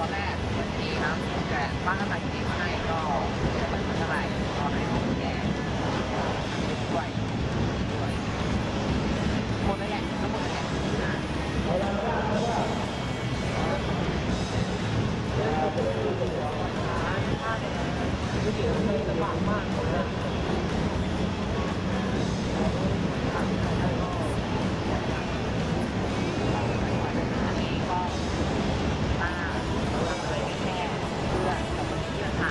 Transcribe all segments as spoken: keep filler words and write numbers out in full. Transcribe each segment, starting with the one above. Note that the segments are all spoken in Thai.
อนแรกเหมือนที่ครับแต่บ้านก็ใส่ที่นี่มาให้ก็ไม่เหมือนเท่าไหร่ก็ให้ของแกด้วยด้วยหมดเลยแหละทั้งหมดเลยแหละก๋วยเตี๋ยวเลยลำบากมากเลยอันนี้ก็ป้าเราทำอะไรแค่เพื่อนกับคนที่จะท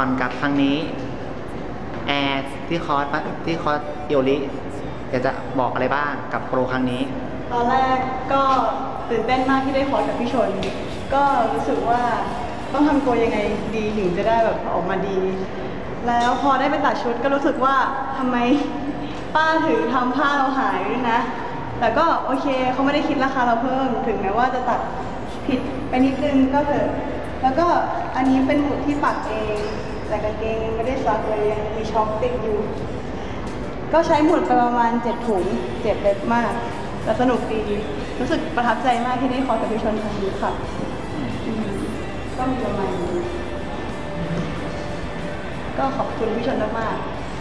อนกับครั้งนี้แอร์ที่คอร์สที่คอร์สโยริอยากจะบอกอะไรบ้างกับโปรครั้งนี้ตอนแรกก็ตื่นเต้นมากที่ได้คอร์สกับพี่ชนก็รู้สึกว่าต้องทำตัวยังไงดีถึงจะได้แบบออกมาดีแล้วพอได้ไปตัดชุดก็รู้สึกว่าทำไมป้าถึงทำผ้าเราหายด้วยนะแต่ก็โอเคเขาไม่ได้คิดราคาเราเพิ่มถึงแม้ว่าจะตัดผิดไปนิดนึงก็เถอะแล้วก็อันนี้เป็นหมุดที่ปักเองแต่กางเกงยังไม่ได้ซักเลยยังมีช็อคติดอยู่ก็ใช้หมุดไปประมาณเจ็ดถุงเจ็บเล็บมากแต่สนุกดีรู้สึกประทับใจมากที่ได้คอร์สกับพี่ชนครั้งนี้ค่ะก็มีประมาณนี้ก็ขอบคุณพี่ชนมาก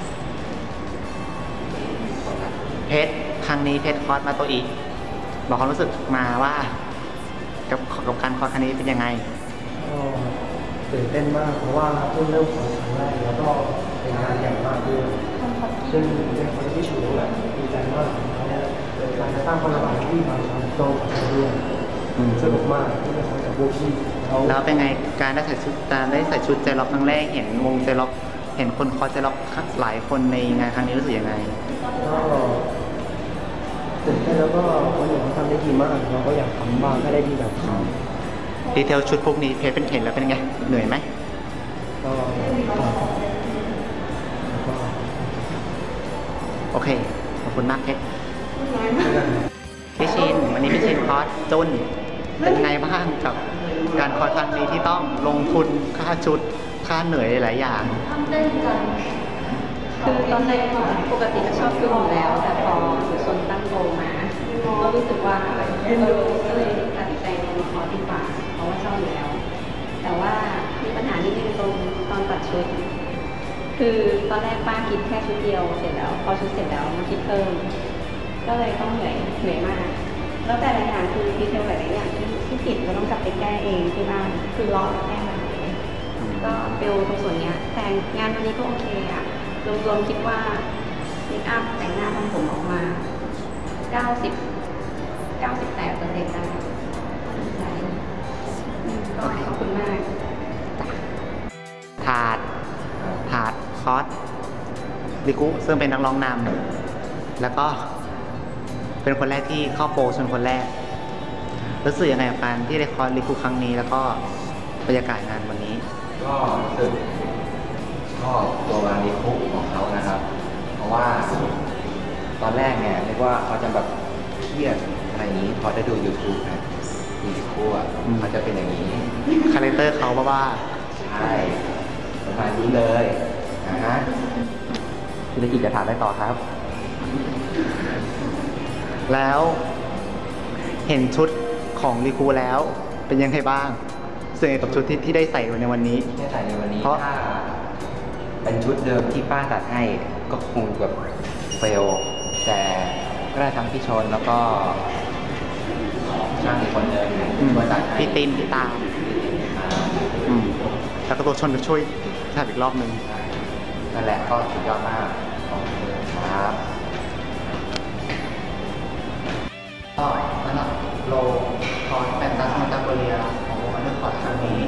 เพชรครั้งนี้เพชรคอร์สมาตัวอีกบอกความรู้สึกมาว่ากับกับการคอร์สครั้งนี้เป็นยังไงก็ตื่นเต้นมากเพราะว่าเพิ่งเริ่มคอร์สครั้งแรกแล้วก็เป็นงานใหญ่มากด้วยซึ่งเป็นคนที่ชูแบบดีใจมากเขาการจะสร้างพลังที่มาทำโซ่กับเราด้วยสนุกมากที่ได้คอร์สกับพวกพี่แล้วเป็นไงการได้ใส่ชุดการได้ใส่ชุดเจล็อกครั้งแรกเห็นวงเจล็อกเห็นคนคอร์สเจล็อกหลายคนในงานครั้งนี้รู้สึกยังไงก็ตื่นเต้นแล้วก็คนอื่นเขาทำได้ดีมากเราก็อยากทำบ้างให้ได้ดีแบบเขาดีเทลชุดพวกนี้เพจเป็นเห็นแล้วเป็นไงเหนื่อยไหมก็โอเคขอบคุณมากเพชรพี่ชินวันนี้พี่ชินคอร์สจุนเป็นไงบ้างกับการคอร์สครั้งนี้ที่ต้องลงทุนค่าชุดค่าเหนื่อยหลายอย่างคือตอนแรกปกติก็ชอบดูอยู่แล้วแต่พอสุชนตั้งโกมาก็รู้สึกว่าเออก็เลยตัดสินใจลงคอร์สดีกว่าเพราะว่าชอบอยู่แล้วแต่ว่ามีปัญหานิดนึงตรงตอนตัดชุดคือตอนแรกป้าคิดแค่ชุดเดียวเสร็จแล้วพอชุดเสร็จแล้วมาคิดเพิ่มก็เลยต้องเหนื่อยเหนื่อยมากแล้วแต่ละอย่างคือดีเทลหลายๆอย่างที่ที่ผิดเราต้องกลับไปแก้เองที่บ้านคือล้อแก้มันก็เฟลตรงส่วนนี้แต่งานวันนี้ก็โอเคอ่ะรวมๆคิดว่าเมคอัพแต่งหน้าทำผมออกมาเก้าสิบ เก้าสิบแปดเปอร์เซ็นต์ได้ใช่ก็ขอบคุณมากถาดถาดคอร์สลิกุซึ่งเป็นนักร้องนำแล้วก็เป็นคนแรกที่เข้าโปรชนคนแรกรู้สึกยังไงกับการที่ได้คอร์สลิกุครั้งนี้แล้วก็บรรยากาศงานวันนี้ก็รู้สึกชอบตัววานิคุของเขานะครับเพราะว่าตอนแรกเนี่ยนึกว่าเขาจะแบบเครียดอะไรอย่างนี้พอได้ดู ยูทูบ นะวานิคุอ่ะเขาจะเป็นอย่างนี้คาแรคเตอร์เขาบ้าใช่ประมาณนี้เลยนะฮะธุรกิจจะถามได้ต่อครับแล้วเห็นชุดของลิคูแล้วเป็นยังไงบ้างส่วนใหญ่กับชุดที่ที่ได้ใส่ในวันนี้ได้ใส่ในวันนี้เพราะเป็นชุดเดิมที่ป้าตัดให้ก็คงแบบเฟลแต่ก็ได้ทั้งพี่ชนแล้วก็ช่างอีกคนหนึ่งช่วยตัดให้พี่ติมพี่ตาอืมแล้วก็ตัวชนไปช่วยตัดอีกรอบหนึ่งนั่นแหละก็สุดยอดมากครับก็สำหรับโลคอร์สแฟนตาซีมาตาโกเรียของวงอันเดอร์คอร์สครั้งนี้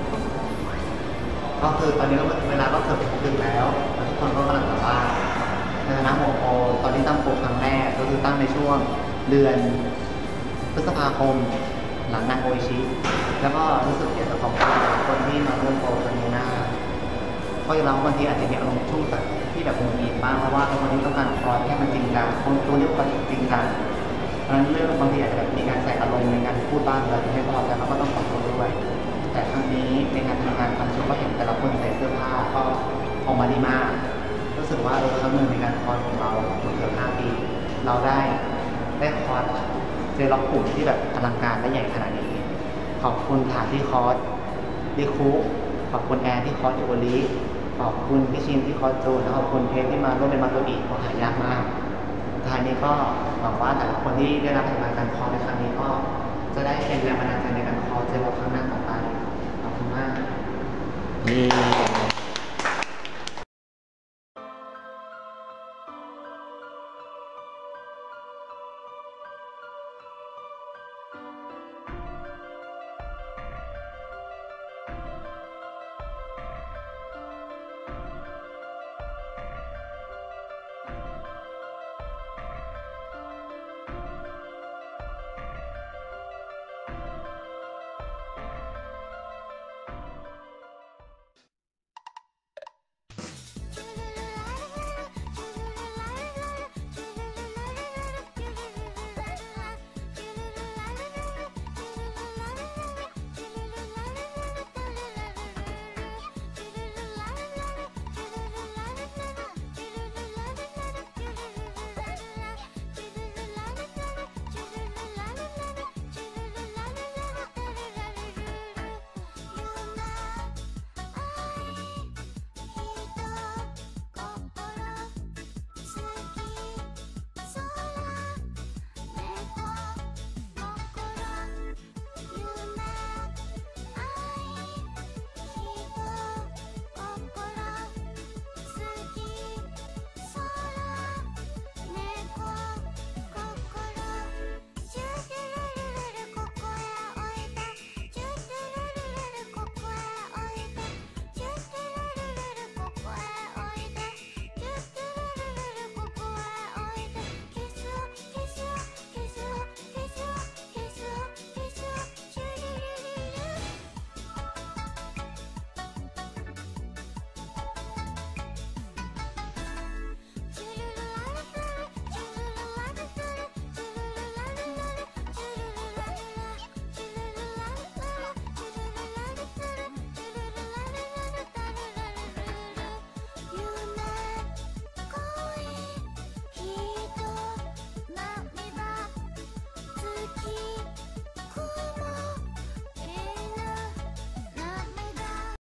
ก็คือตอนนี้ก็เวลาก็เกือบถึงแล้วทุกคนก็กำลังแบบว่าในฐานะหัวโปรตอนที่ตั้งโปรครั้งแรกก็คือตั้งในช่วงเดือนพฤษภาคมหลังงานโออิชิแล้วก็รู้สึกอยากจะขอบคุณคนที่มาร่วมโปรครั้งนี้นะเพราะอย่างเราบางทีอาจจะมีอารมณ์ชั่วแบบที่แบบมีบ้างเพราะว่าคนที่ต้องการคอร์สให้มันจริงจังคนตัวนี้ก็จริงจังเพราะฉะนั้นเรื่องบางทีอาจจะมีการใส่อารมณ์ในการพูดบ้างเราจะไม่พอใจเราก็ต้องขอโทษด้วยแต่ครั้งนี้ในงานทำงานทำชุดก็เห็นแต่ละคนใส่เสื้อผ้าก็ออกมาดีมากรู้สึกว่าเออครั้งหนึ่งในการคอร์สของเราเกือบห้าปีเราได้ได้คอร์สเจล็อกปุ่มที่แบบอลังการและใหญ่ขนาดนี้ขอบคุณฐานที่คอร์สดิคุขอบคุณแอนที่คอร์สอิโอลิขอบคุณพี่ชินที่คอร์สโจและขอบคุณเพจที่มาร่วมเป็นมาตัวอีกเพราะหายากมากท้ายนี้ก็หวังว่าแต่ละคนที่ได้รับผลงานการคอร์สในครั้งนี้ก็จะได้เป็นแรงบันดาลใจในการคอร์สเจล็อกครั้งหน้าต่อไปขอบคุณมาก